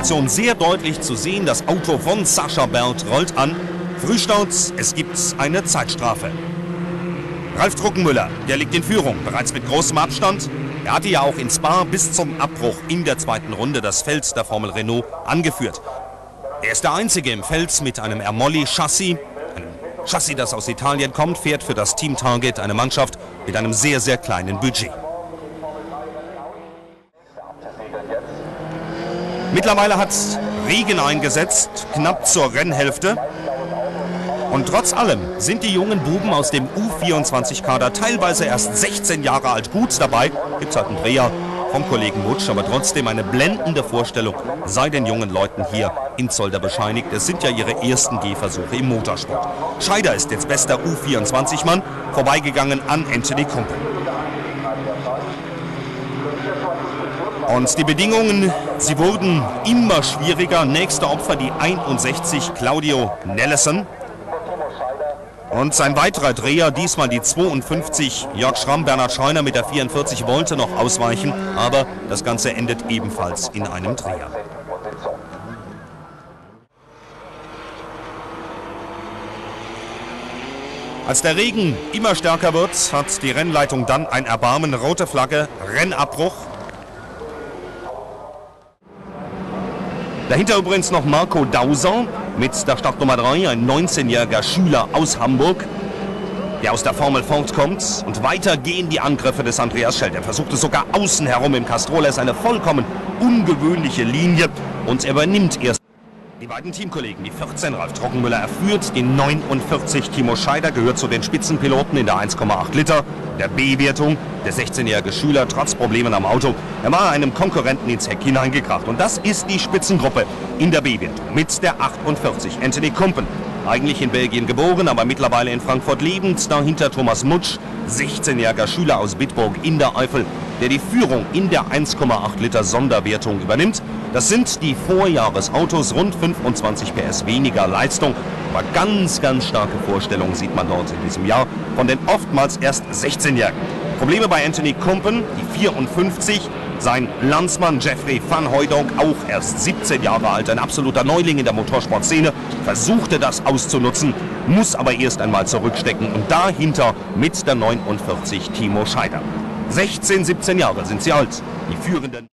Situation sehr deutlich zu sehen. Das Auto von Sascha Bert rollt an. Frühstart, es gibt eine Zeitstrafe. Ralf Druckenmüller, der liegt in Führung, bereits mit großem Abstand. Er hatte ja auch in Spa bis zum Abbruch in der zweiten Runde das Feld der Formel Renault angeführt. Er ist der Einzige im Feld mit einem Ermolli-Chassis. Ein Chassis, das aus Italien kommt, fährt für das Team Target, eine Mannschaft mit einem sehr, sehr kleinen Budget. Mittlerweile hat Regen eingesetzt, knapp zur Rennhälfte. Und trotz allem sind die jungen Buben aus dem U24-Kader teilweise erst 16 Jahre alt gut dabei. Gibt es halt einen Dreher vom Kollegen Mutsch, aber trotzdem eine blendende Vorstellung sei den jungen Leuten hier in Zolder bescheinigt. Es sind ja ihre ersten Gehversuche im Motorsport. Scheider ist jetzt bester U24-Mann, vorbeigegangen an Anthony Kumpen. Und die Bedingungen, sie wurden immer schwieriger. Nächster Opfer die 61 Claudio Nellesen. Und sein weiterer Dreher, diesmal die 52 Jörg Schramm. Bernhard Schreiner mit der 44 wollte noch ausweichen, aber das Ganze endet ebenfalls in einem Dreher. Als der Regen immer stärker wird, hat die Rennleitung dann ein Erbarmen. Rote Flagge, Rennabbruch. Dahinter übrigens noch Marco Dauser mit der Startnummer 3, ein 19-jähriger Schüler aus Hamburg, der aus der Formel Ford kommt. Und weiter gehen die Angriffe des Andreas Schelt. Er versuchte sogar außen herum im Castrol. Er ist eine vollkommen ungewöhnliche Linie und er übernimmt erst. Die beiden Teamkollegen, die 14 Ralf Druckenmüller, er führt, die 49 Timo Scheider, gehört zu den Spitzenpiloten in der 1,8 Liter. Der B-Wertung, der 16-jährige Schüler, trotz Problemen am Auto, er war einem Konkurrenten ins Heck hineingekracht. Und das ist die Spitzengruppe in der B-Wertung mit der 48, Anthony Kumpen. Eigentlich in Belgien geboren, aber mittlerweile in Frankfurt lebend. Dahinter Thomas Mutsch, 16-jähriger Schüler aus Bitburg in der Eifel, der die Führung in der 1,8 Liter Sonderwertung übernimmt. Das sind die Vorjahresautos, rund 25 PS weniger Leistung. Aber ganz, ganz starke Vorstellungen sieht man dort in diesem Jahr von den oftmals erst 16-Jährigen. Probleme bei Anthony Kumpen, die 54. Sein Landsmann Jeffrey van Hooijdonk, auch erst 17 Jahre alt, ein absoluter Neuling in der Motorsportszene, versuchte das auszunutzen, muss aber erst einmal zurückstecken. Und dahinter mit der 49 Timo Scheider. 16, 17 Jahre sind sie alt, die Führenden.